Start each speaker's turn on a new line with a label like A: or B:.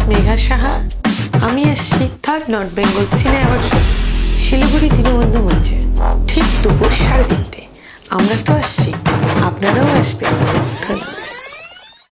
A: মেঘা সাহা। আমি আসছি third north Bengal সিনে অ্যাওয়ার্ড শো শিলিগুড়ি দীনবন্ধু মঞ্চে ঠিক দুপুর 3:30টায়। আমরা তো আসছি, আপনারাও আসবেন। ধন্যবাদ।